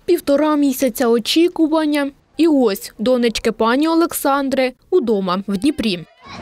1,5 місяця очікування. І ось донечки пані Олександри удома в Дніпрі.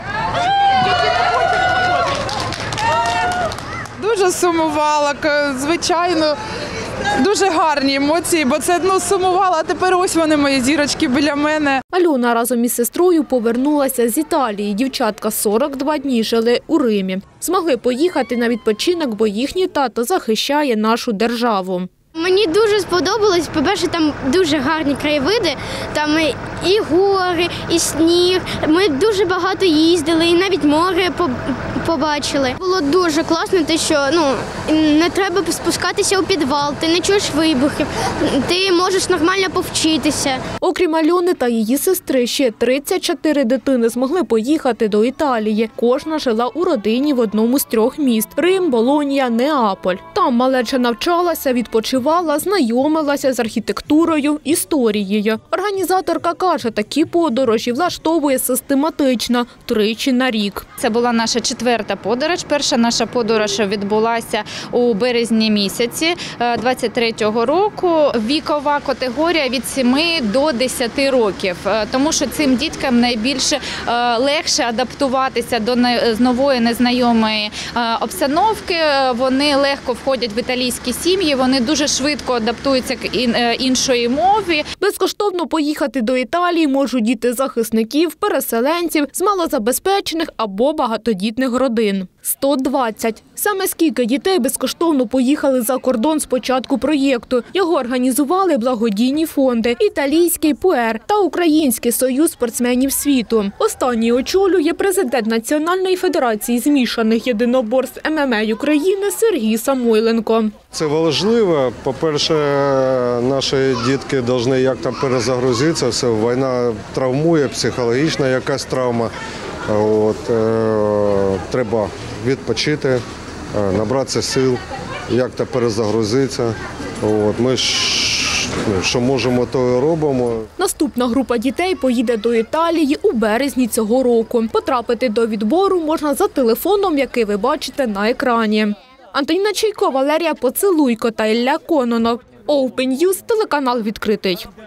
Дуже сумувала, звичайно, дуже гарні емоції, бо це сумувала, а тепер ось вони, мої зірочки, біля мене. Альона разом із сестрою повернулася з Італії. Дівчатка 42 дні жили у Римі. Змогли поїхати на відпочинок, бо їхній тато захищає нашу державу. Мені дуже сподобалось, по-перше, там дуже гарні краєвиди, там і гори, і сніг. Ми дуже багато їздили, і навіть море побачили. Було дуже класно, те, що не треба спускатися у підвал, ти не чуєш вибухів, ти можеш нормально повчитися. Окрім Альони та її сестри, ще 34 дитини змогли поїхати до Італії. Кожна жила у родині в одному з 3 міст – Рим, Болонья, Неаполь. Там малеча навчалася, відпочивала, знайомилася з архітектурою, історією. Організаторка каже, такі подорожі влаштовує систематично, 3 на рік. Це була наша 4-та подорож. Перша наша подорож відбулася у березні місяці 23-го року. Вікова категорія від 7 до 10 років, тому що цим діткам найбільше легше адаптуватися до нової незнайомої обстановки. Вони легко входять в італійські сім'ї, вони дуже швидко адаптуються к іншої мові. Безкоштовно поїхати до Італії можуть діти захисників, переселенців з малозабезпечених або багатодітних родин. 120. Саме скільки дітей безкоштовно поїхали за кордон з початку проєкту. Його організували благодійні фонди «Італійський ПУЕР» та Український союз спортсменів світу. Останній очолює президент Національної федерації змішаних єдиноборств ММА України Сергій Самойленко. Це важливо. По-перше, наші дітки повинні як-то перезагрузитися. Все, війна травмує, психологічна якась травма. Треба відпочити, набратися сил, як-то перезагрузитися. Ми що можемо, то і робимо. Наступна група дітей поїде до Італії у березні цього року. Потрапити до відбору можна за телефоном, який ви бачите на екрані. Антоніна Чайко, Валерія Поцелуйко та Ілля Кононов. Open News, телеканал «Відкритий».